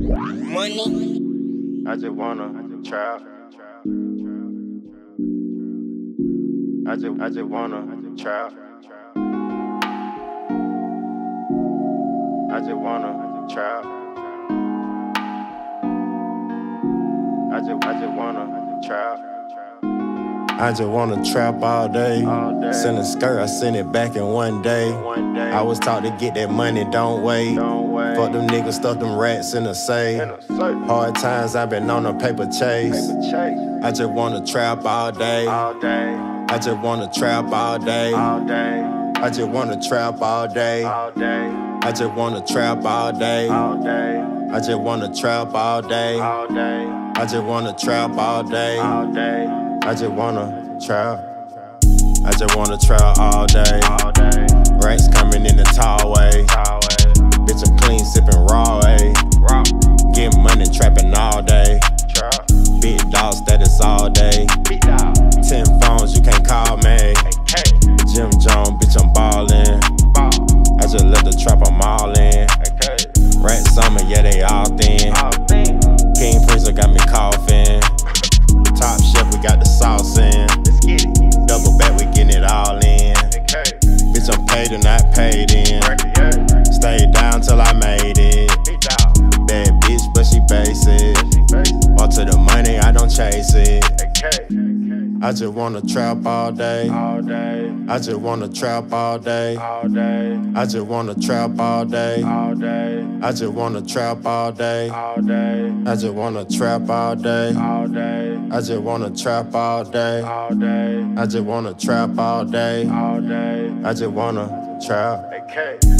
Money. I just wanna trap. I just wanna trap. I just wanna trap. I just wanna trap. I just wanna trap all day. Send a skirt, I send it back in one day. I was taught to get that money, don't wait. Fuck them niggas, stuff them rats in the safe. Hard times, I've been on a paper chase. I just wanna trap all day. I just wanna trap all day. I just wanna trap all day. I just wanna trap all day. I just wanna trap all day. I just wanna trap all day. I just wanna trap. I just wanna trap all day. Racks coming in the tall way. Bitch, I'm clean, sipping raw, ayy. Getting money, trapping all day. Big dog status all day. 10 phones, you can't call me. Jim Jones, bitch, I'm ballin'. I just let the trap, I'm all in. Rat summer, yeah, they all thin. King Freezer got me coughing. Top chef, we got the sauce in. Double back, we getting it all in. Bitch, I'm paid or not paid in. Stayed down till I made it. Bad bitch, but she basic. Ball to the money, I don't chase it. I just wanna trap all day. I just wanna trap all day. I just wanna trap all day. I just wanna trap all day. I just wanna trap all day. I just wanna trap all day. I just wanna trap all day. I just wanna trap.